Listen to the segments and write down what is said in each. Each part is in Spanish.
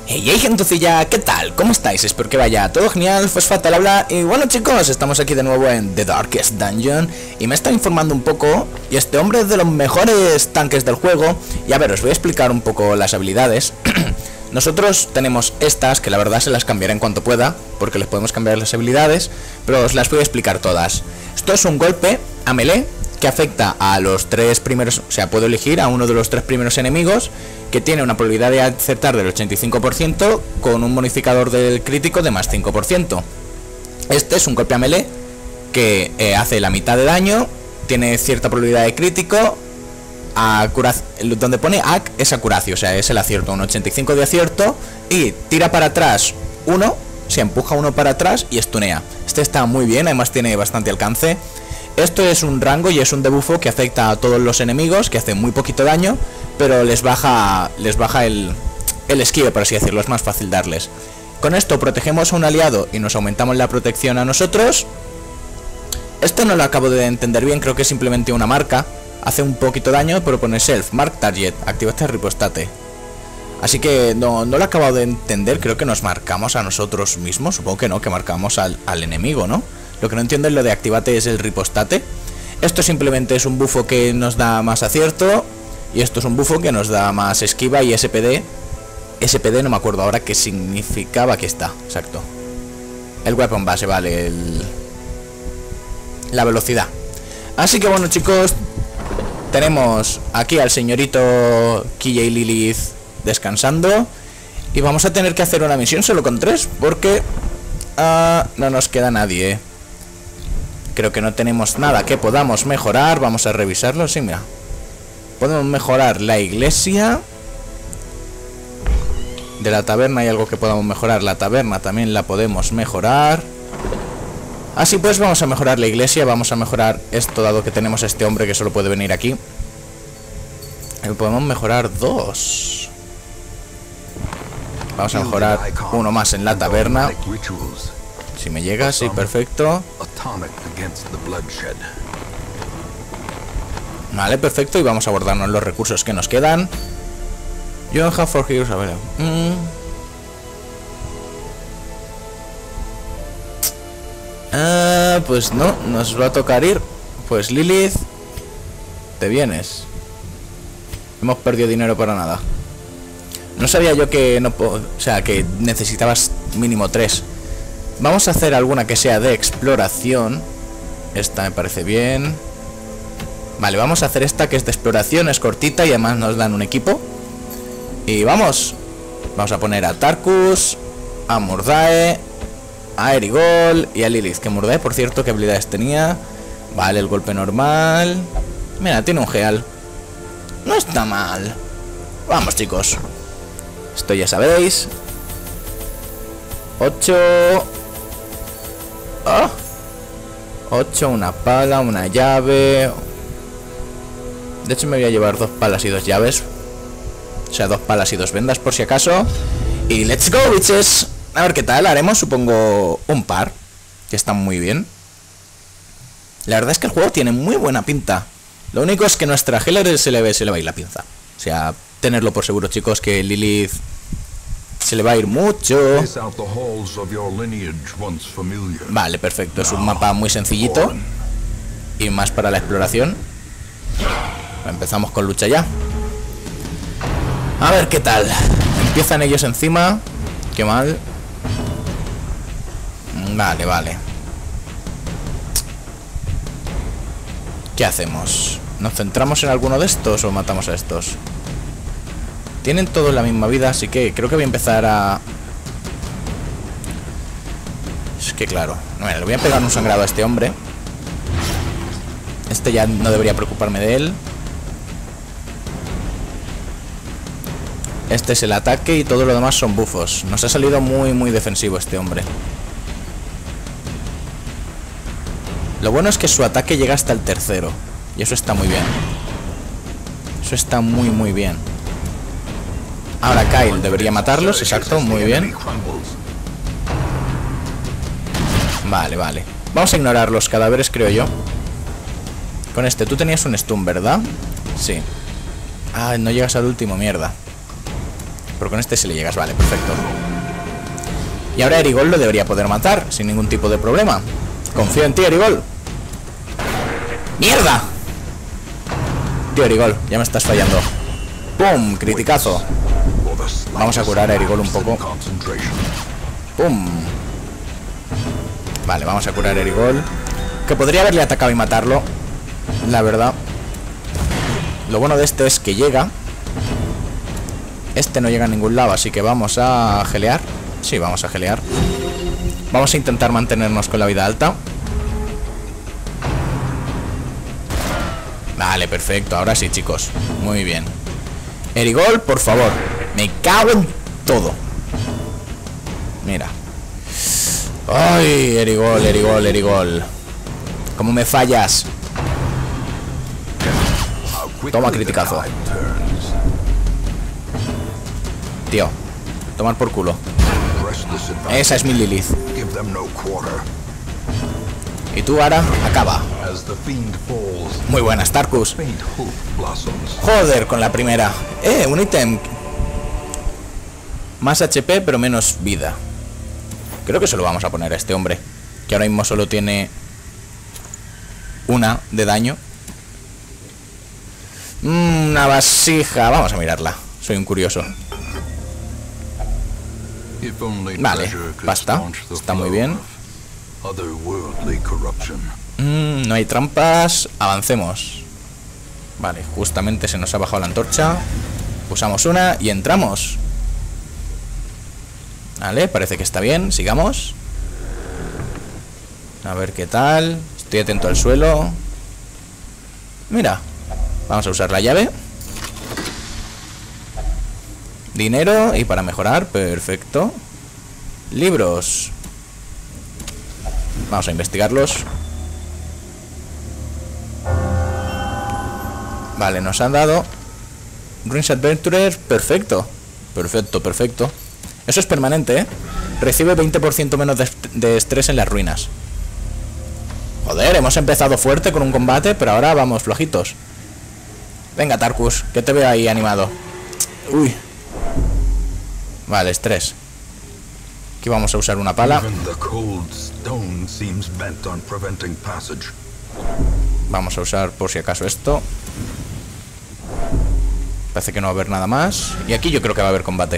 Hey gentecilla, ¿qué tal? ¿Cómo estáis? Espero que vaya todo genial, Fosfat al habla. Y bueno chicos, estamos aquí de nuevo en The Darkest Dungeon y me está informando un poco. Y este hombre es de los mejores tanques del juego. Y a ver, os voy a explicar un poco las habilidades. Nosotros tenemos estas, que la verdad se las cambiaré en cuanto pueda, porque les podemos cambiar las habilidades, pero os las voy a explicar todas. Esto es un golpe a melee que afecta a los tres primeros, o sea, puedo elegir a uno de los tres primeros enemigos, que tiene una probabilidad de acertar del 85% con un bonificador del crítico de más 5%. Este es un golpe a melee que hace la mitad de daño, tiene cierta probabilidad de crítico, donde pone AC es acuracio, o sea, es el acierto, un 85 de acierto, y tira para atrás uno, se empuja uno para atrás y estunea. Este está muy bien, además tiene bastante alcance. Esto es un rango y es un debuffo que afecta a todos los enemigos, que hace muy poquito daño, pero les baja el esquive, por así decirlo, es más fácil darles. Con esto protegemos a un aliado y nos aumentamos la protección a nosotros. Esto no lo acabo de entender bien, creo que es simplemente una marca. Hace un poquito daño, pero pone Self, Mark Target, activa este ripostate. Así que no lo he acabado de entender, creo que nos marcamos a nosotros mismos, supongo que no, que marcamos al enemigo, ¿no? Lo que no entiendo es lo de activate es el ripostate. Esto simplemente es un bufo que nos da más acierto. Y esto es un bufo que nos da más esquiva y SPD. SPD no me acuerdo ahora qué significaba, que está, exacto. El weapon base, vale, la velocidad. Así que bueno chicos, tenemos aquí al señorito KJ Lilith descansando. Y vamos a tener que hacer una misión solo con 3, porque no nos queda nadie, Creo que no tenemos nada que podamos mejorar. Vamos a revisarlo, sí, mira. Podemos mejorar la iglesia. De la taberna hay algo que podamos mejorar. La taberna también la podemos mejorar. Así pues vamos a mejorar la iglesia. Vamos a mejorar esto, dado que tenemos a este hombre que solo puede venir aquí. Y podemos mejorar 2. Vamos a mejorar uno más en la taberna. Si me llega, sí, perfecto. Vale, perfecto. Y vamos a guardarnos los recursos que nos quedan. You don't have for heroes, a ver. Pues no, nos va a tocar ir. Pues Lilith, te vienes. Hemos perdido dinero para nada. No sabía yo que no puedo, o sea, que necesitabas mínimo 3. Vamos a hacer alguna que sea de exploración. Esta me parece bien. Vale, vamos a hacer esta que es de exploración, es cortita y además nos dan un equipo. Y vamos a poner a Tarkus, a Murdae, a Erigol y a Lilith. Que Murdae, por cierto, ¿qué habilidades tenía? Vale, el golpe normal. Mira, tiene un geal. No está mal. Vamos chicos. Esto ya sabéis. 8. 8, una pala, una llave. De hecho me voy a llevar 2 palas y 2 llaves. O sea, 2 palas y 2 vendas por si acaso. Y let's go, bitches. A ver qué tal, haremos supongo un par, que están muy bien. La verdad es que el juego tiene muy buena pinta. Lo único es que nuestra healer se le va a ir la pinza. O sea, tenerlo por seguro chicos, que Lilith se le va a ir mucho. Vale, perfecto, es un mapa muy sencillito y más para la exploración. Empezamos con lucha ya. A ver qué tal. Empiezan ellos encima. Qué mal. Vale, vale. ¿Qué hacemos? ¿Nos centramos en alguno de estos o matamos a estos? Tienen todos la misma vida, así que creo que voy a empezar a... Es que claro, bueno, le voy a pegar un sangrado a este hombre. Este ya no debería preocuparme de él. Este es el ataque y todo lo demás son bufos. Nos ha salido muy defensivo este hombre. Lo bueno es que su ataque llega hasta el tercero. Y eso está muy bien. Eso está muy bien. Ahora Kyle debería matarlos, exacto, muy bien. Vale, vale. Vamos a ignorar los cadáveres, creo yo. Con este, tú tenías un stun, ¿verdad? Sí. Ah, no llegas al último, mierda. Pero con este se le llegas, vale, perfecto. Y ahora Erigol lo debería poder matar sin ningún tipo de problema. Confío en ti, Erigol. ¡Mierda! Tío, Erigol, ya me estás fallando. ¡Pum! Criticazo. Vamos a curar a Erigol un poco. ¡Pum! Vale, vamos a curar a Erigol, que podría haberle atacado y matarlo, la verdad. Lo bueno de este es que llega. Este no llega a ningún lado, así que vamos a gelear. Sí, vamos a gelear. Vamos a intentar mantenernos con la vida alta. Vale, perfecto, ahora sí, chicos. Muy bien. Erigol, por favor. Me cago en todo. Mira. Ay, Erigol, Erigol, Erigol. ¿Cómo me fallas? Toma criticazo. Tío, tomar por culo. Esa es mi Lilith. Y tú ahora, acaba. Muy buenas, Tarkus. Joder, con la primera. Un ítem. Más HP, pero menos vida. Creo que se lo vamos a poner a este hombre, que ahora mismo solo tiene una de daño. Una vasija. Vamos a mirarla. Soy un curioso. Vale, basta. Está muy bien. No hay trampas. Avancemos. Vale, justamente se nos ha bajado la antorcha. Usamos una y entramos. Vale, parece que está bien. Sigamos. A ver qué tal. Estoy atento al suelo. Mira. Vamos a usar la llave. Dinero. Y para mejorar, perfecto. Libros. Vamos a investigarlos. Vale, nos han dado Ruins Adventurer, perfecto. Perfecto, perfecto. Eso es permanente, ¿eh? Recibe 20% menos de estrés en las ruinas. Joder, hemos empezado fuerte con un combate, pero ahora vamos flojitos. Venga, Tarkus, que te veo ahí animado. Uy. Vale, estrés. Aquí vamos a usar una pala. Vamos a usar por si acaso esto. Parece que no va a haber nada más. Y aquí yo creo que va a haber combate.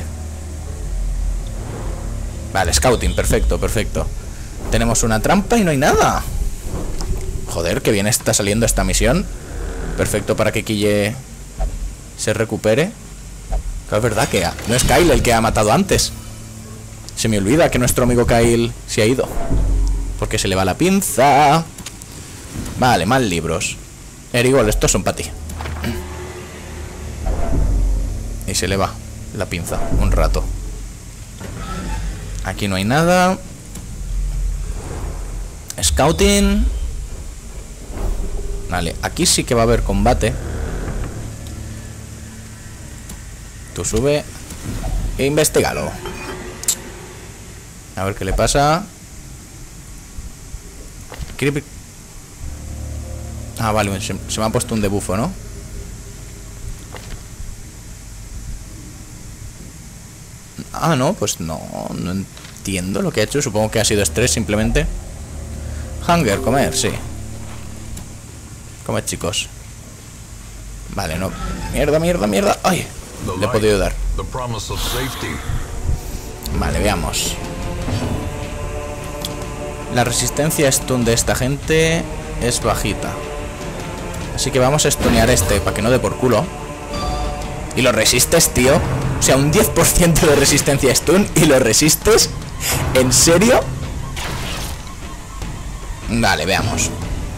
Vale, scouting, perfecto, perfecto. Tenemos una trampa y no hay nada. Joder, qué bien está saliendo esta misión. Perfecto para que Kille se recupere. Claro, es verdad que no es Kyle el que ha matado antes. Se me olvida que nuestro amigo Kyle se ha ido, porque se le va la pinza. Vale, más libros. Erigol, estos son para ti. Y se le va la pinza un rato. Aquí no hay nada. Scouting. Vale, aquí sí que va a haber combate. Tú sube e investigalo. A ver qué le pasa. Ah, vale, se me ha puesto un debufo, ¿no? Ah, no, pues no entiendo lo que ha hecho. Supongo que ha sido estrés simplemente. Hunger, comer, sí. Comed, chicos. Vale, no. Mierda, mierda, mierda. ¡Ay! Le he podido dar. Vale, veamos. La resistencia stun de esta gente es bajita. Así que vamos a stunear este para que no dé por culo. ¿Y lo resistes, tío? O sea, un 10% de resistencia stun y lo resistes. ¿En serio? Vale, veamos.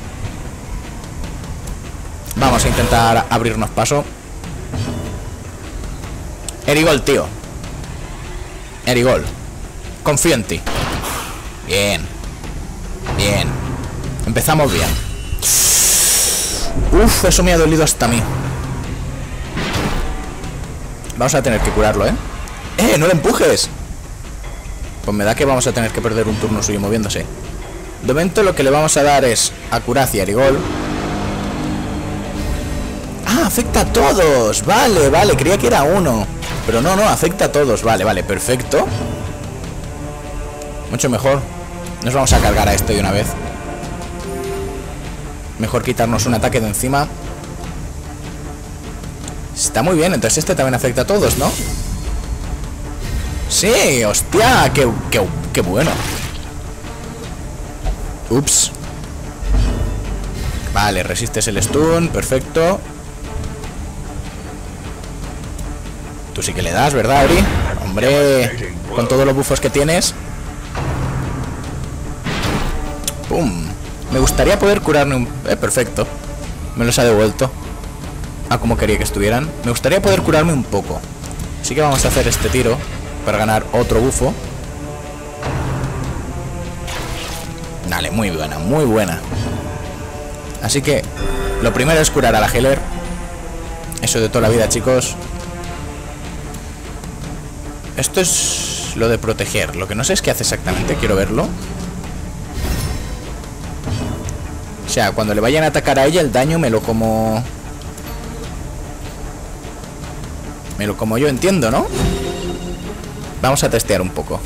Vamos a intentar abrirnos paso. Erigol, tío. Erigol, confío en ti. Bien. Bien. Empezamos bien. Uf, eso me ha dolido hasta a mí. Vamos a tener que curarlo, ¿eh? ¡No le empujes! Pues me da que vamos a tener que perder un turno suyo moviéndose. De momento lo que le vamos a dar es Acuracia, Erigol. ¡Ah, afecta a todos! Vale, vale, creía que era uno. Pero no, afecta a todos. Vale, vale, perfecto. Mucho mejor. Nos vamos a cargar a este de una vez. Mejor quitarnos un ataque de encima. Está muy bien, entonces este también afecta a todos, ¿no? Sí, hostia, qué bueno. Ups. Vale, resistes el stun, perfecto. Tú sí que le das, ¿verdad, Ori? Hombre, con todos los buffos que tienes. ¡Pum! Me gustaría poder curarme un... perfecto. Me los ha devuelto a como quería que estuvieran. Me gustaría poder curarme un poco. Así que vamos a hacer este tiro para ganar otro bufo. Dale, muy buena, muy buena. Así que lo primero es curar a la healer. Eso de toda la vida, chicos. Esto es lo de proteger. Lo que no sé es qué hace exactamente, quiero verlo. O sea, cuando le vayan a atacar a ella, el daño me lo como... Me lo como yo, entiendo, ¿no? Vamos a testear un poco.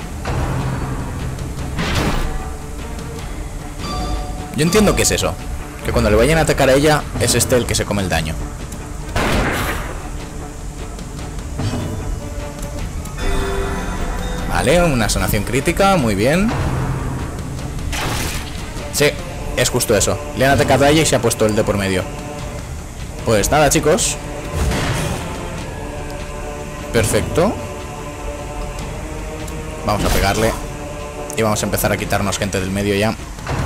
Yo entiendo que es eso. Que cuando le vayan a atacar a ella, es este el que se come el daño. Vale, una sanación crítica, muy bien. Sí, es justo eso. Le han atacado a ella y se ha puesto el de por medio. Pues nada, chicos. Perfecto. Vamos a pegarle. Y vamos a empezar a quitarnos gente del medio ya.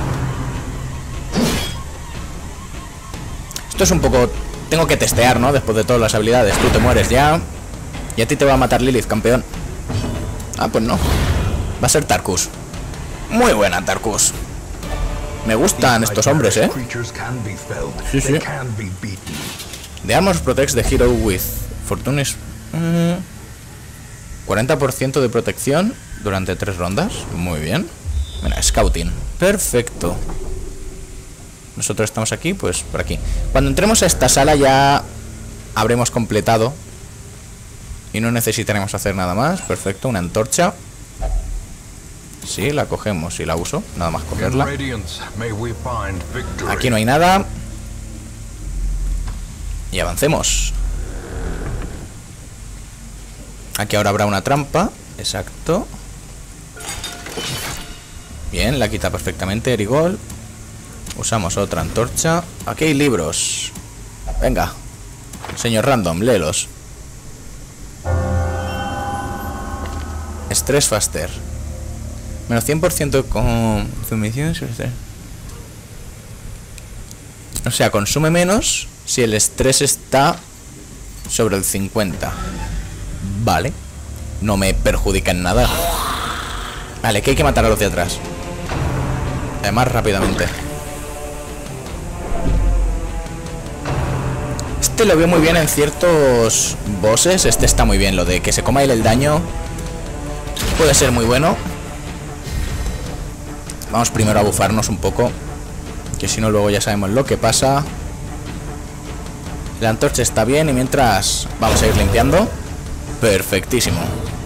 Esto es un poco... Tengo que testear, ¿no? Después de todas las habilidades. Tú te mueres ya. Y a ti te va a matar Lilith, campeón. Ah, pues no. Va a ser Tarkus. Muy buena, Tarkus. Me gustan estos hombres, ¿eh? Sí, sí. The armor protects the hero with Fortune is... 40% de protección durante 3 rondas. Muy bien. Mira, scouting. Perfecto. Nosotros estamos aquí, pues por aquí. Cuando entremos a esta sala ya habremos completado y no necesitaremos hacer nada más. Perfecto, una antorcha. Sí, la cogemos y la uso. Nada más cogerla. Aquí no hay nada. Y avancemos. Aquí ahora habrá una trampa. Exacto. Bien, la quita perfectamente Erigol. Usamos otra antorcha. Aquí hay libros. Venga, señor Random, léelos. Stress Faster. Menos 100% consumición. O sea, consume menos si el estrés está sobre el 50. Vale. No me perjudica en nada. Vale, que hay que matar a los de atrás. Además, rápidamente. Este lo veo muy bien en ciertos bosses. Este está muy bien. Lo de que se coma él el daño puede ser muy bueno. Vamos primero a bufarnos un poco, que si no luego ya sabemos lo que pasa. La antorcha está bien y mientras vamos a ir limpiando. Perfectísimo.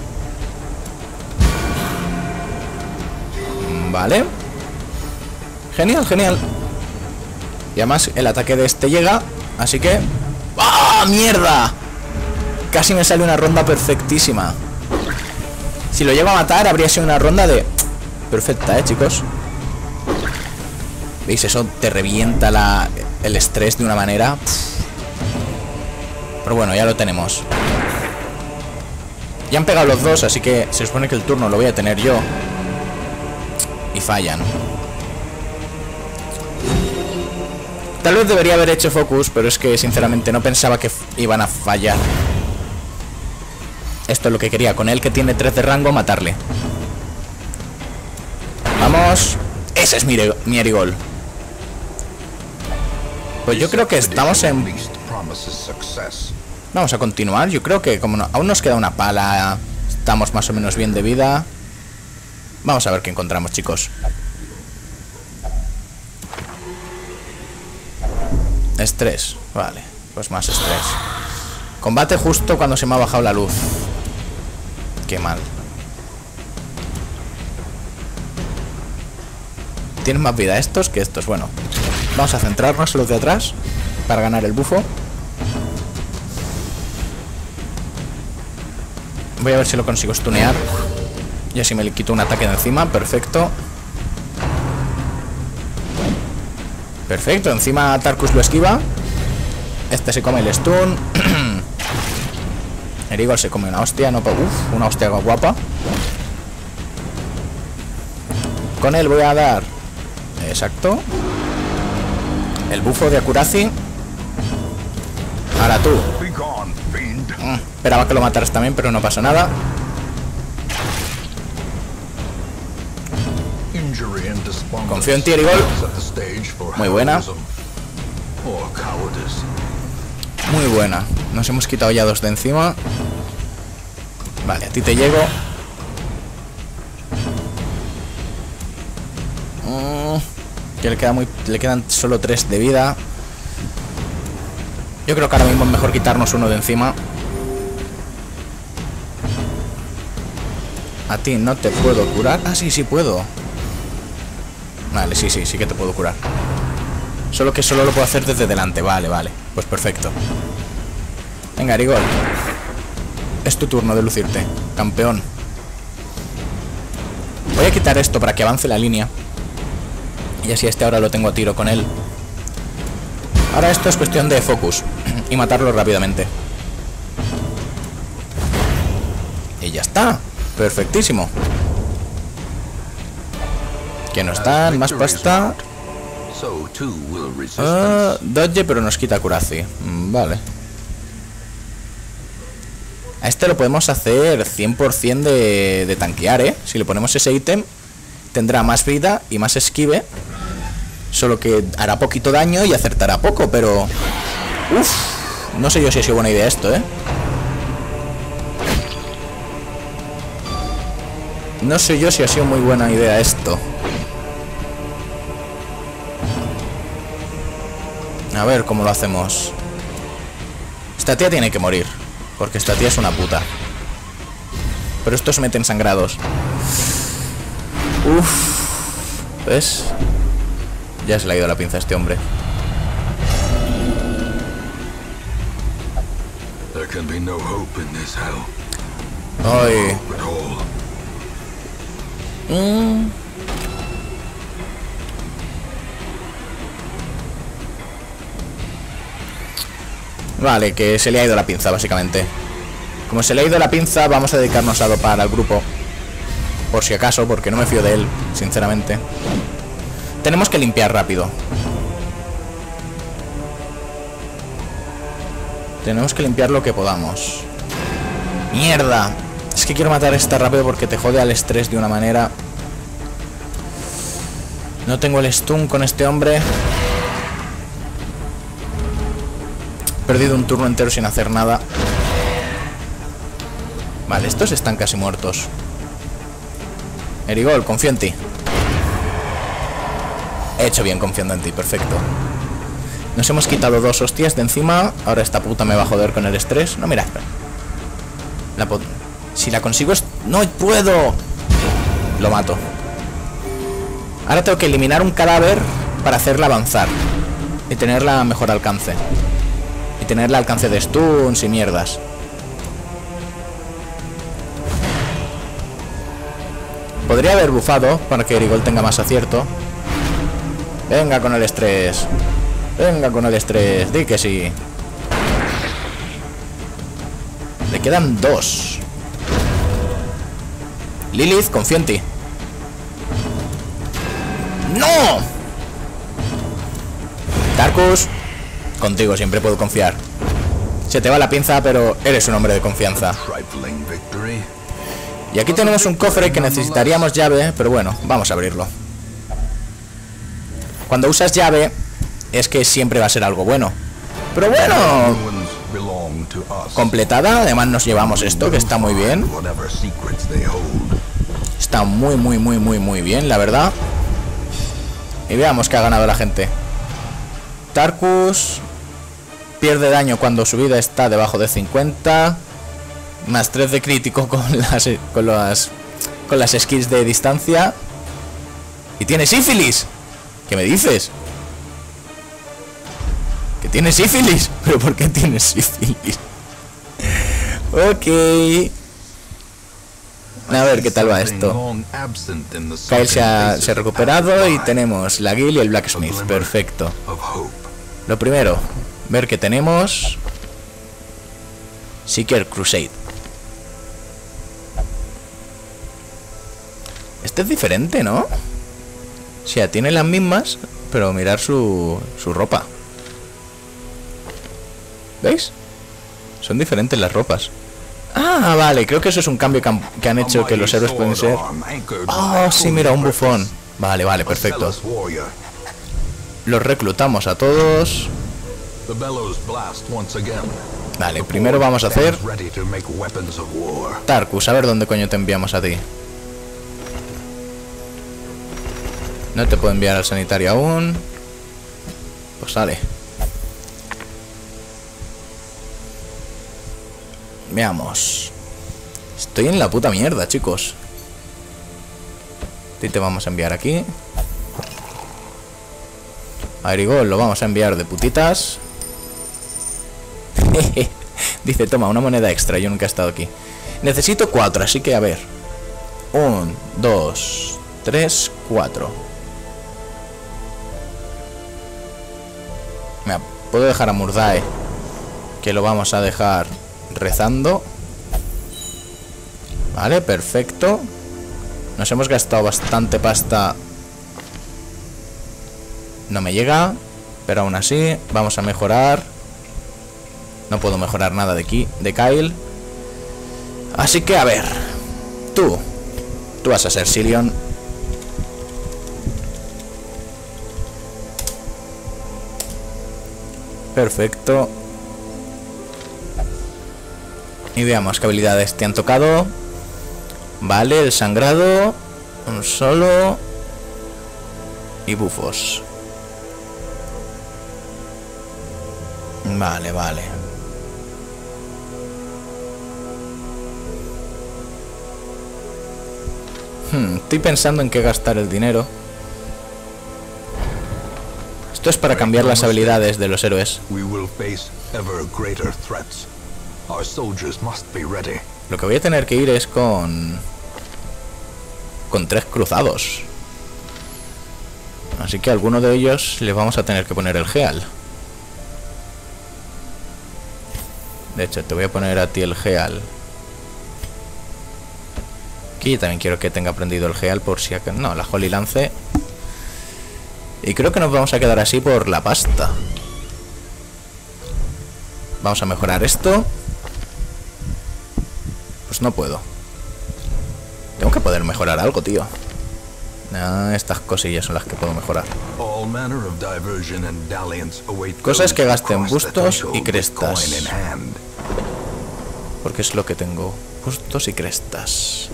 Vale. Genial, genial. Y además el ataque de este llega, así que... ¡Ah, mierda! Casi me sale una ronda perfectísima. Si lo llego a matar habría sido una ronda de... Perfecta, chicos. ¿Veis? Eso te revienta el estrés de una manera. Pero bueno, ya lo tenemos. Ya han pegado los dos, así que se supone que el turno lo voy a tener yo. Y fallan. Tal vez debería haber hecho focus, pero es que sinceramente no pensaba que iban a fallar. Esto es lo que quería, con él que tiene 3 de rango, matarle. Vamos. Ese es mi Erigol. Pues yo creo que estamos en... Vamos a continuar. Yo creo que como no, aún nos queda una pala, estamos más o menos bien de vida. Vamos a ver qué encontramos, chicos. Estrés. Vale, pues más estrés. Combate justo cuando se me ha bajado la luz. Qué mal. Tienen más vida estos que estos. Bueno, vamos a centrarnos en los de atrás para ganar el bufo. Voy a ver si lo consigo stunear. Y así me le quito un ataque de encima. Perfecto. Perfecto, encima Tarkus lo esquiva. Este se come el stun. Erigol se come una hostia, no, uf, una hostia guapa. Con él voy a dar, exacto, el bufo de Akurazi. Ahora tú. Esperaba que lo mataras también, pero no pasa nada. Confío en ti, Erigol. Muy buena. Muy buena. Nos hemos quitado ya 2 de encima. Vale, a ti te llego. Que le quedan solo 3 de vida. Yo creo que ahora mismo es mejor quitarnos uno de encima. A ti no te puedo curar. Ah, sí, sí puedo. Vale, sí que te puedo curar. Solo que solo lo puedo hacer desde delante. Vale, pues perfecto. Venga, Erigol. Es tu turno de lucirte, campeón. Voy a quitar esto para que avance la línea. Y así este ahora lo tengo a tiro con él. Ahora esto es cuestión de focus y matarlo rápidamente. Y ya está. Perfectísimo. Que no están, más pasta. Dodge, pero nos quita Akurazi. Vale. A este lo podemos hacer 100% de tanquear, ¿eh? Si le ponemos ese ítem, tendrá más vida y más esquive. Solo que hará poquito daño y acertará poco, pero... Uf, no sé yo si ha sido buena idea esto, ¿eh? No sé yo si ha sido muy buena idea esto. A ver cómo lo hacemos. Esta tía tiene que morir, porque esta tía es una puta. Pero estos meten sangrados. Uf. ¿Ves? Ya se le ha ido la pinza a este hombre. Ay. Vale, que se le ha ido la pinza, básicamente. Como se le ha ido la pinza, vamos a dedicarnos a dopar al grupo. Por si acaso, porque no me fío de él, sinceramente. Tenemos que limpiar rápido. Tenemos que limpiar lo que podamos. ¡Mierda! Es que quiero matar a esta rápido porque te jode al estrés de una manera. No tengo el stun con este hombre. He perdido un turno entero sin hacer nada. Vale, estos están casi muertos. Erigol, confío en ti. He hecho bien confiando en ti, perfecto. Nos hemos quitado 2 hostias de encima. Ahora esta puta me va a joder con el estrés. No, mira, espera. Si la consigo ¡no puedo! Lo mato. Ahora tengo que eliminar un cadáver para hacerla avanzar y tenerla a mejor alcance. Y tenerla alcance de stuns y mierdas. Podría haber bufado para que Erigol tenga más acierto. Venga con el estrés. Venga con el estrés. Di que sí. Le quedan 2. Lilith, confío en ti. ¡No! Tarkus, contigo siempre puedo confiar. Se te va la pinza, pero eres un hombre de confianza. Y aquí tenemos un cofre que necesitaríamos llave, pero bueno, vamos a abrirlo. Cuando usas llave, es que siempre va a ser algo bueno. Pero bueno, completada, además nos llevamos esto, que está muy bien. Está muy bien, la verdad. Y veamos que ha ganado la gente. Tarkus, Pierde daño cuando su vida está debajo de 50. Más 3 de crítico con las skills de distancia. Y tiene sífilis. ¿Qué me dices? ¿Que tiene sífilis? ¿Pero por qué tiene sífilis? Ok. A ver qué tal va esto. Kyle se ha recuperado y tenemos la Guild y el Blacksmith. Perfecto. Lo primero, ver que tenemos Seeker Crusade. Este es diferente, ¿no? O sea, tiene las mismas, pero mirar su ropa. ¿Veis? Son diferentes las ropas. Ah, vale, creo que eso es un cambio que han hecho, que los héroes pueden ser... Oh, sí, mira, un bufón. Vale, vale, perfecto. Los reclutamos a todos. Vale, primero vamos a hacer... Tarkus, a ver dónde coño te enviamos a ti. No te puedo enviar al sanitario aún. Pues sale. Veamos. Estoy en la puta mierda, chicos. Te vamos a enviar aquí. A Erigol lo vamos a enviar de putitas. Dice, toma, una moneda extra. Yo nunca he estado aquí. Necesito 4, así que a ver. 1, 2, 3, 4. Mira, puedo dejar a Murdae, que lo vamos a dejar rezando. Vale, perfecto. Nos hemos gastado bastante pasta. No me llega, pero aún así vamos a mejorar. No puedo mejorar nada de aquí, de Kyle. Así que a ver. Tú vas a ser Sirion. Perfecto. Y veamos qué habilidades te han tocado. Vale, el sangrado, un solo y bufos. Vale, vale. Estoy pensando en qué gastar el dinero. Esto es para cambiar las habilidades de los héroes. Lo que voy a tener que ir es con 3 cruzados. Así que a alguno de ellos les vamos a tener que poner el Geal. De hecho, te voy a poner a ti el Geal. Aquí también quiero que tenga aprendido el Geal por si acaso. No, la Holy Lance. Y creo que nos vamos a quedar así por la pasta. Vamos a mejorar esto. Pues no puedo. Tengo que poder mejorar algo, tío. Estas cosillas son las que puedo mejorar. Cosas que gasten bustos y crestas. Porque es lo que tengo. Bustos y crestas.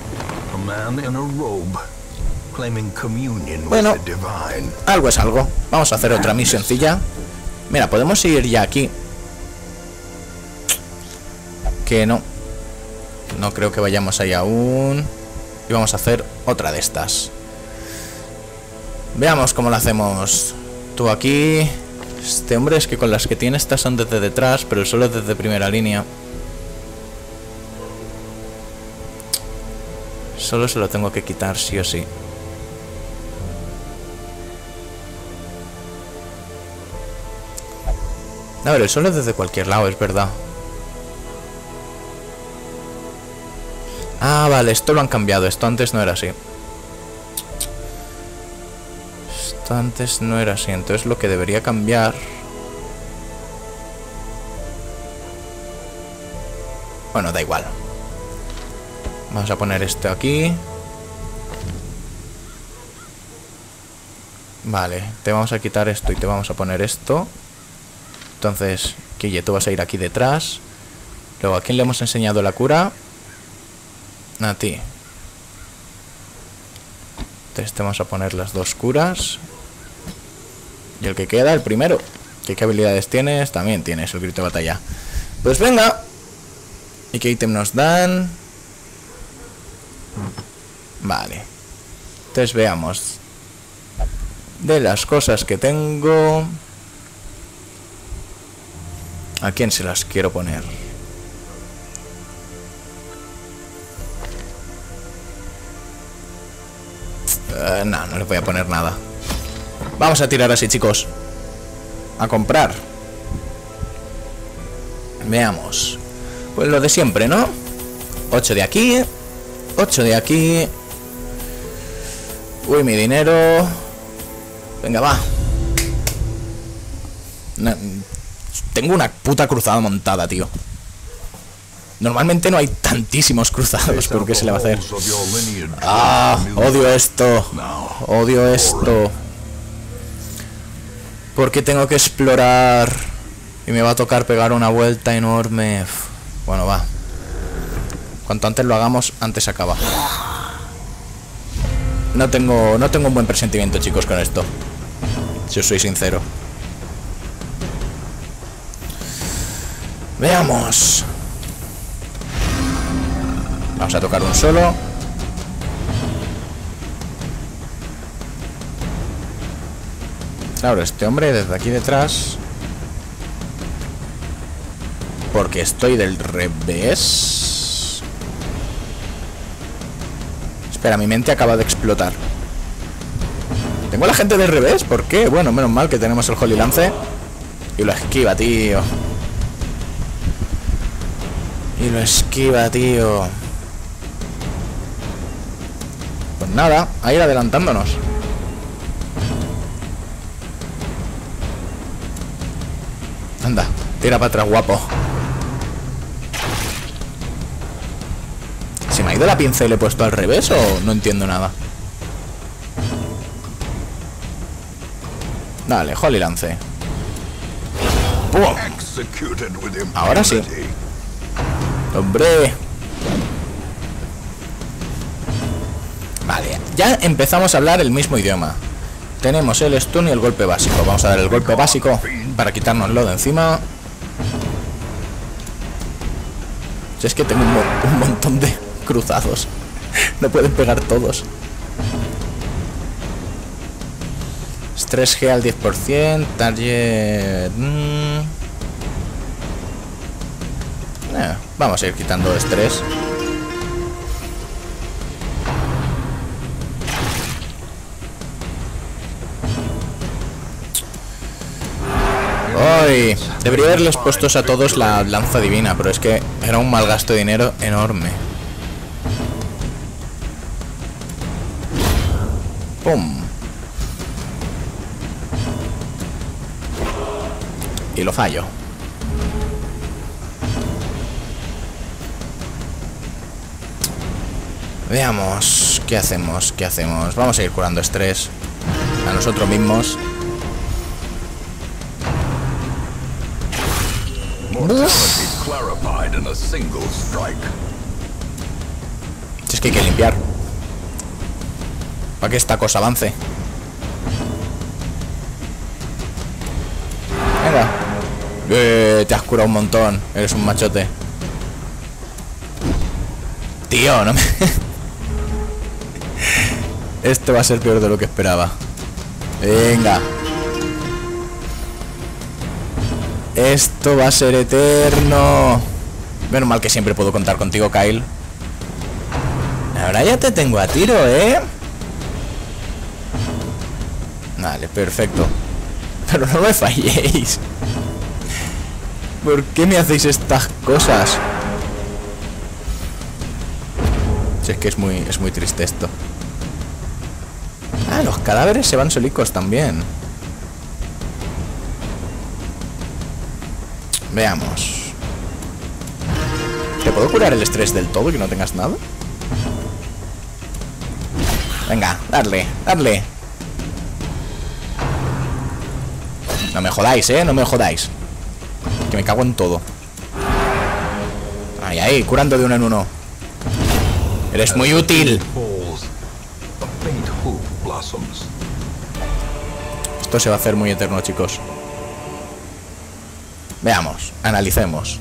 Bueno, algo es algo. Vamos a hacer otra misión sencilla. Mira, podemos ir ya aquí. Que no. No creo que vayamos ahí aún. Y vamos a hacer otra de estas. Veamos cómo lo hacemos. Tú aquí. Este hombre es que con las que tiene estas son desde detrás, pero solo es desde primera línea. Solo se lo tengo que quitar sí o sí. A ver, el solo es desde cualquier lado, es verdad. Ah, vale, esto lo han cambiado. Esto antes no era así. Esto antes no era así. Entonces lo que debería cambiar... Bueno, da igual. Vamos a poner esto aquí. Vale, te vamos a quitar esto y te vamos a poner esto. Entonces, Kille, tú vas a ir aquí detrás. Luego, ¿a quién le hemos enseñado la cura? A ti. Entonces te vamos a poner las 2 curas. Y el que queda, el primero. ¿Qué habilidades tienes? También tienes el grito de batalla. Pues venga. ¿Y qué ítem nos dan? Vale. Entonces veamos. De las cosas que tengo, ¿a quién se las quiero poner? No les voy a poner nada. Vamos a tirar así, chicos. A comprar. Veamos. Pues lo de siempre, ¿no? 8 de aquí. 8 de aquí. Uy, mi dinero. Venga, va. Tengo una puta cruzada montada, tío. Normalmente no hay tantísimos cruzados, pero ¿qué se le va a hacer? Ah, odio esto. Odio esto. Porque tengo que explorar y me va a tocar pegar una vuelta enorme. Bueno, va. Cuanto antes lo hagamos, antes acaba. No tengo un buen presentimiento, chicos, con esto. Si os soy sincero. Veamos. Vamos a tocar un solo. Claro, este hombre desde aquí detrás. Porque estoy del revés. Espera, mi mente acaba de explotar. ¿Tengo a la gente del revés? ¿Por qué? Bueno, menos mal que tenemos el Holy Lance. Y lo esquiva, tío. Y lo esquiva, tío. Pues nada, a ir adelantándonos. Anda, tira para atrás, guapo. ¿Se me ha ido la pinza y le he puesto al revés o no entiendo nada? Dale, Holy Lance. ¡Pum! Ahora sí. ¡Hombre! Vale, ya empezamos a hablar el mismo idioma. Tenemos el stun y el golpe básico. Vamos a dar el golpe básico para quitárnoslo de encima. Si es que tengo un montón de cruzados. No pueden pegar todos. Stress G al 10%. Target... vamos a ir quitando estrés. Ay, debería haberles puesto a todos la lanza divina, pero es que era un mal gasto de dinero enorme. ¡Pum! Y lo fallo. Veamos, ¿qué hacemos? ¿Qué hacemos? Vamos a ir curando estrés a nosotros mismos. Si es que hay que limpiar para que esta cosa avance. Venga. Te has curado un montón. Eres un machote. Tío, no me... Esto va a ser peor de lo que esperaba. Venga. Esto va a ser eterno. Menos mal que siempre puedo contar contigo, Kyle. Ahora ya te tengo a tiro, ¿eh? Vale, perfecto. Pero no me falléis. ¿Por qué me hacéis estas cosas? Si es que es muy triste esto. Ah, los cadáveres se van solicos también. Veamos. ¿Te puedo curar el estrés del todo y que no tengas nada? Venga, darle, darle. No me jodáis, no me jodáis. Que me cago en todo. Ahí, ahí, curando de uno en uno. Eres muy útil. Esto se va a hacer muy eterno, chicos. Veamos, analicemos.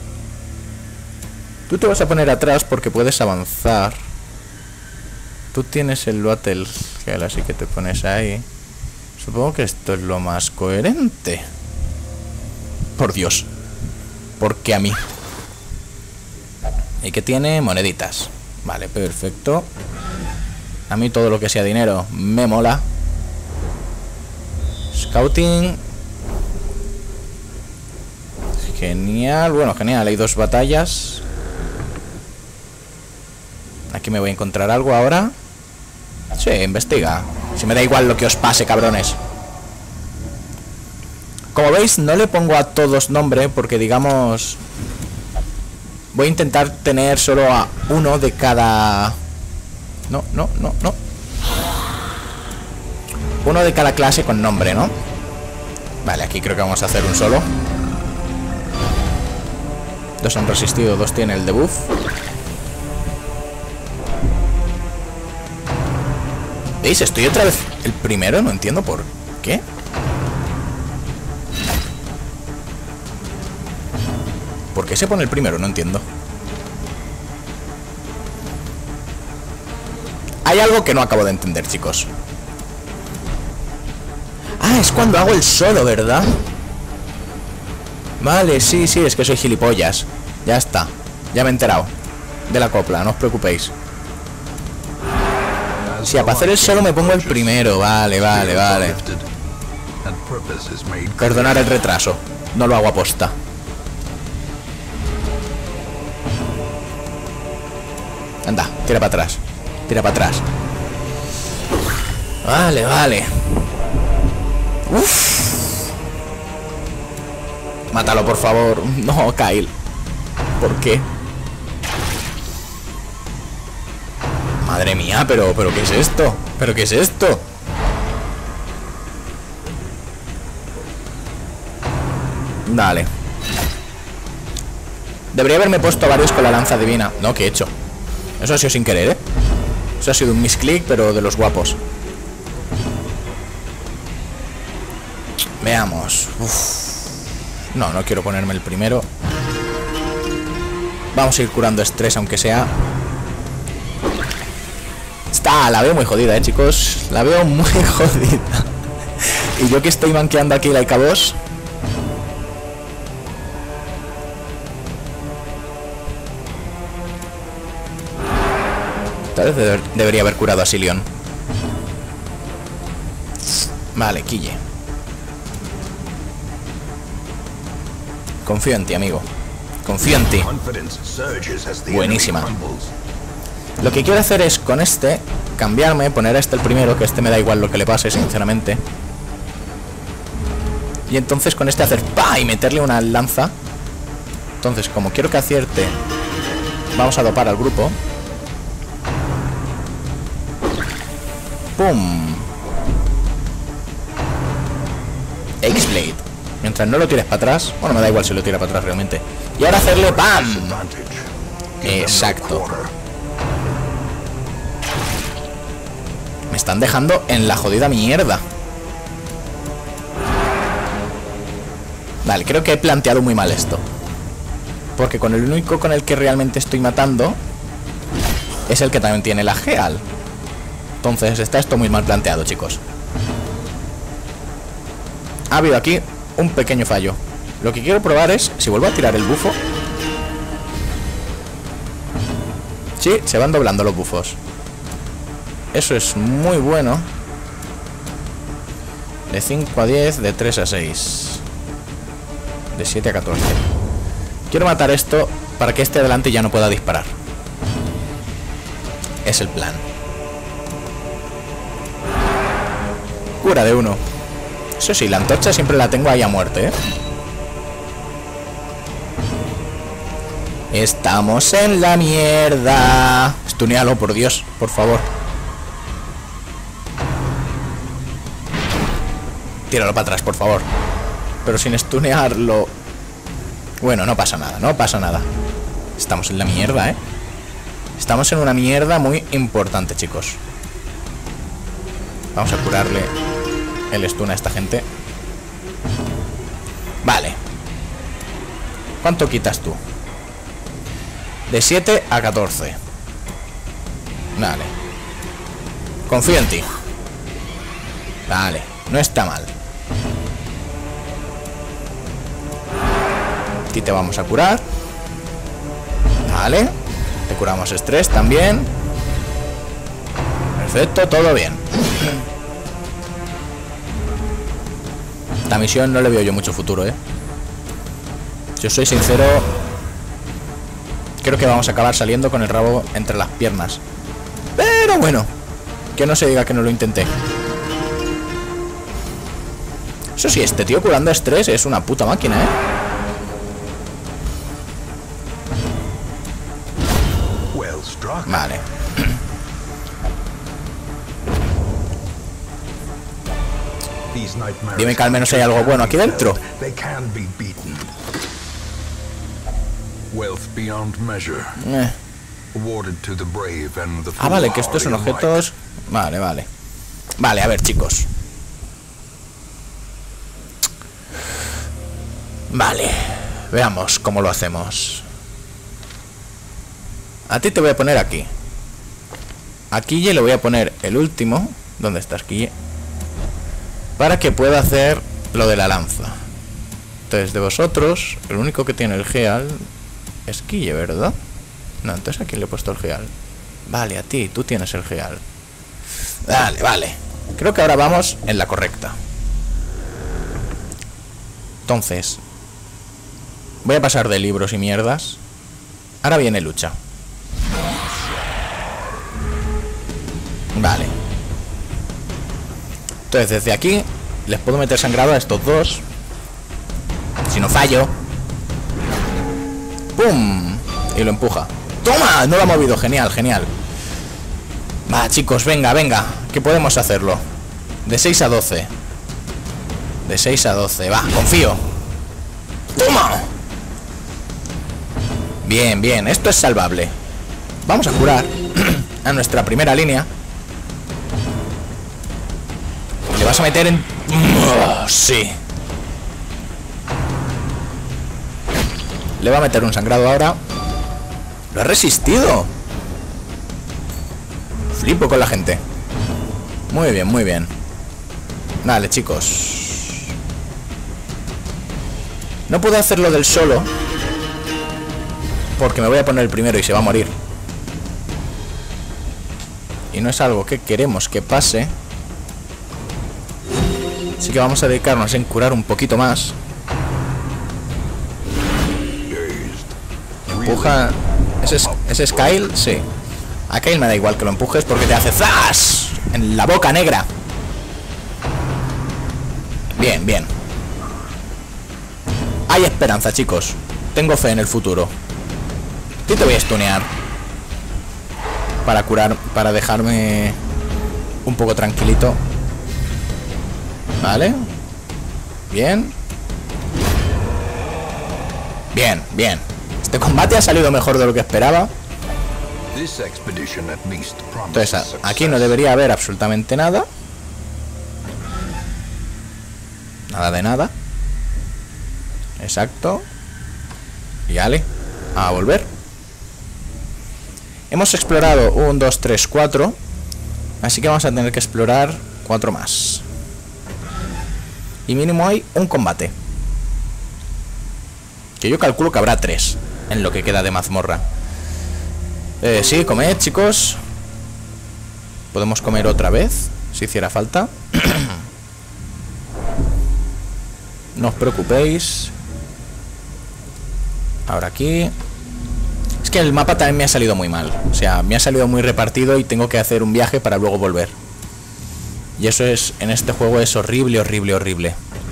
Tú te vas a poner atrás porque puedes avanzar. Tú tienes el Battle Gel, así que te pones ahí. Supongo que esto es lo más coherente. Por Dios. ¿Por qué a mí? Y que tiene moneditas. Vale, perfecto. A mí todo lo que sea dinero me mola. Scouting. Genial. Bueno, genial. Hay 2 batallas. Aquí me voy a encontrar algo ahora. Sí, investiga. Si me da igual lo que os pase, cabrones. Como veis, no le pongo a todos nombre porque, digamos, voy a intentar tener solo a uno de cada... No. Uno de cada clase con nombre, ¿no? Vale, aquí creo que vamos a hacer un solo. 2 han resistido, 2 tienen el debuff. ¿Veis? Estoy otra vez el primero, no entiendo por qué. ¿Por qué se pone el primero? No entiendo. Hay algo que no acabo de entender, chicos. Ah, es cuando hago el solo, ¿verdad? Vale, sí, es que soy gilipollas. Ya está, ya me he enterado de la copla, no os preocupéis. Si para hacer el solo me pongo el primero. Vale. Perdonar el retraso. No lo hago aposta. Anda, tira para atrás. Tira para atrás. Vale. Uf. Mátalo, por favor. No, Kyle. ¿Por qué? Madre mía, pero ¿qué es esto? ¿Pero qué es esto? Dale. Debería haberme puesto varios con la lanza divina. No, ¿qué he hecho? Eso ha sido sin querer, ¿eh? Eso ha sido un misclick, pero de los guapos. Veamos. Uf. No quiero ponerme el primero. Vamos a ir curando estrés, aunque sea. La veo muy jodida, chicos. La veo muy jodida. Y yo que estoy manqueando aquí la Icabos. Tal vez debería haber curado a Silion. Vale, Quille. Confío en ti, amigo. Confío en ti. Buenísima. Lo que quiero hacer es con este cambiarme, poner este el primero, que este me da igual lo que le pase, sinceramente. Y entonces con este hacer ¡pa! Y meterle una lanza. Entonces, como quiero que acierte, vamos a dopar al grupo. ¡Pum! X-Blade. Mientras no lo tires para atrás. Bueno, me da igual si lo tira para atrás realmente. Y ahora hacerle ¡pam! Exacto. Me están dejando en la jodida mierda. Vale, creo que he planteado muy mal esto. Porque con el único con el que realmente estoy matando es el que también tiene la Geal. Entonces está esto muy mal planteado, chicos. Ha habido aquí un pequeño fallo. Lo que quiero probar es si vuelvo a tirar el bufo. Sí, se van doblando los bufos. Eso es muy bueno. De 5 a 10, de 3 a 6. De 7 a 14. Quiero matar esto para que este adelante ya no pueda disparar. Es el plan. Cura de 1. Eso sí, la antorcha siempre la tengo ahí a muerte, ¿eh? Estamos en la mierda. Stunealo, por Dios, por favor. Tíralo para atrás, por favor. Pero sin stunearlo. Bueno, no pasa nada, no pasa nada. Estamos en la mierda, ¿eh? Estamos en una mierda muy importante, chicos. Vamos a curarle el stun a esta gente. Vale. ¿Cuánto quitas tú? De 7 a 14. Vale. Confío en ti. Vale, no está mal. Aquí te vamos a curar. Vale. Te curamos estrés también. Perfecto, todo bien. Esta misión no le veo yo mucho futuro, Si os soy sincero, creo que vamos a acabar saliendo con el rabo entre las piernas. Pero bueno, que no se diga que no lo intenté. Eso sí, este tío curando estrés es una puta máquina, Vale. Dime que al menos hay algo bueno aquí dentro. Ah, vale, que estos son objetos. Vale, vale. Vale, a ver, chicos. Vale, veamos cómo lo hacemos. A ti te voy a poner aquí. Aquí ya le voy a poner el último. ¿Dónde estás, Quille? Para que pueda hacer lo de la lanza. Entonces, de vosotros, el único que tiene el geal es Quille, ¿verdad? No, entonces ¿a quién le he puesto el geal? Vale, a ti, tú tienes el geal. Vale, vale. Creo que ahora vamos en la correcta. Entonces, voy a pasar de libros y mierdas. Ahora viene lucha. Vale. Entonces desde aquí les puedo meter sangrado a estos dos. Si no fallo. ¡Pum! Y lo empuja. ¡Toma! No lo ha movido. Genial, genial. Va, chicos, venga, venga, que podemos hacerlo. De 6 a 12. De 6 a 12, va, confío. ¡Toma! Bien, bien, esto es salvable. Vamos a curar a nuestra primera línea. Le vas a meter en... sí. Le va a meter un sangrado ahora. Lo ha resistido. Flipo con la gente. Muy bien, muy bien. Vale, chicos. No puedo hacerlo del solo, porque me voy a poner el primero y se va a morir. Y no es algo que queremos que pase. Así que vamos a dedicarnos en curar un poquito más. Empuja. ¿Ese es Kyle? Sí. A Kyle me da igual que lo empujes porque te hace ¡zas! En la boca negra. Bien, bien. Hay esperanza, chicos. Tengo fe en el futuro. Y te voy a stunear para curar, para dejarme un poco tranquilito. Vale. Bien. Bien, bien. Este combate ha salido mejor de lo que esperaba. Entonces, aquí no debería haber absolutamente nada. Nada de nada. Exacto. Y vale. A volver. Hemos explorado 1, 2, 3, 4. Así que vamos a tener que explorar 4 más. Y mínimo hay un combate. Que yo calculo que habrá 3 en lo que queda de mazmorra. Sí, comed, chicos. Podemos comer otra vez, si hiciera falta. No os preocupéis. Ahora aquí. Es que el mapa también me ha salido muy mal. O sea, me ha salido muy repartido y tengo que hacer un viaje para luego volver. Y eso es, en este juego es horrible, horrible, horrible.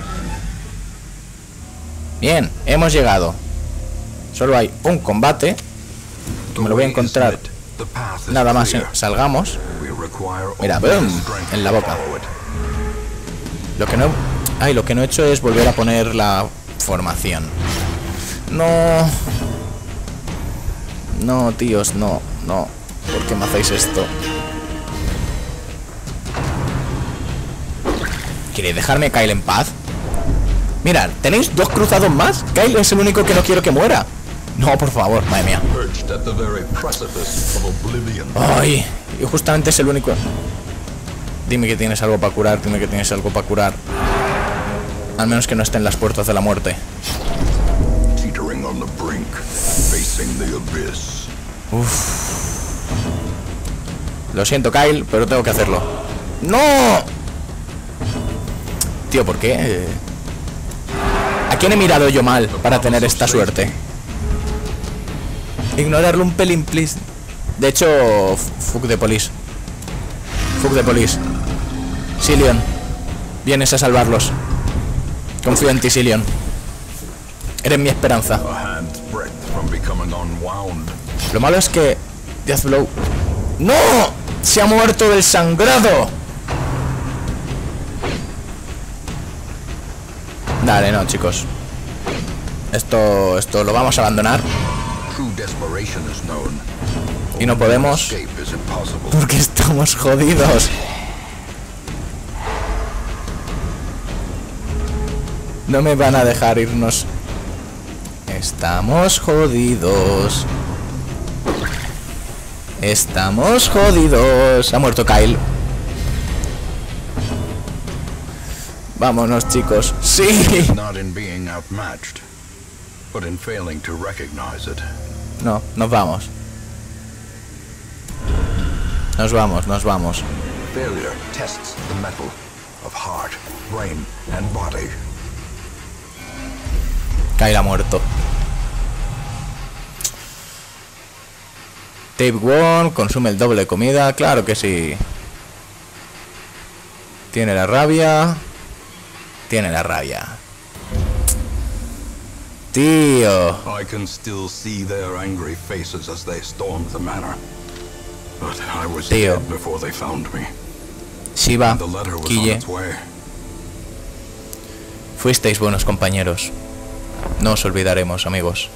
Bien, hemos llegado. Solo hay un combate, que me lo voy a encontrar nada más salgamos. Mira, boom, en la boca. Lo que no... Ay, lo que no he hecho es volver a poner la formación. No. No, tíos, no, no. ¿Por qué me hacéis esto? ¿Queréis dejarme caer en paz? Mirad, ¿tenéis 2 cruzados más? Kyle es el único que no quiero que muera. No, por favor, madre mía. Ay, y justamente es el único. Dime que tienes algo para curar, dime que tienes algo para curar. Al menos que no esté en las puertas de la muerte. Uf. Lo siento, Kyle, pero tengo que hacerlo. ¡No! Tío, ¿por qué? ¿A quién he mirado yo mal para tener esta suerte? Ignorarlo un pelín, please. De hecho, fuck de police. Fuck de police. Cillian, vienes a salvarlos. Confío en ti, Cillian. Eres mi esperanza. Lo malo es que Deathblow... ¡No! ¡Se ha muerto del sangrado! Dale, no, chicos. Esto lo vamos a abandonar. Y no podemos, porque estamos jodidos. No me van a dejar irnos. Estamos jodidos. Estamos jodidos. Ha muerto Kyle. Vámonos, chicos. Sí. No, nos vamos. Nos vamos, nos vamos. Kyle ha muerto. Tape One consume el doble de comida, claro que sí. Tiene la rabia. Tiene la rabia. Tío. I can still see their angry faces as they stormed the manor. But I was dead before they found me. Shiva, Kille. Fuisteis buenos compañeros. No os olvidaremos, amigos.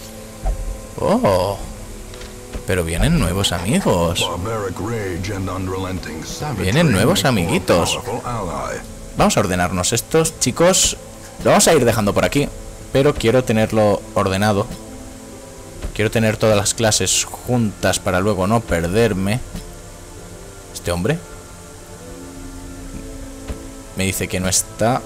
Oh. Pero vienen nuevos amigos. Vienen nuevos amiguitos. Vamos a ordenarnos estos, chicos. Lo vamos a ir dejando por aquí, pero quiero tenerlo ordenado. Quiero tener todas las clases juntas para luego no perderme. Este hombre me dice que no está.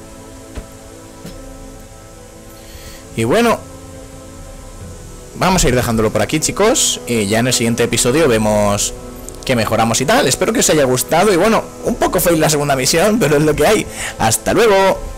Y bueno, vamos a ir dejándolo por aquí, chicos. Y ya en el siguiente episodio vemos que mejoramos y tal. Espero que os haya gustado. Y bueno, un poco fail la segunda misión, pero es lo que hay. Hasta luego.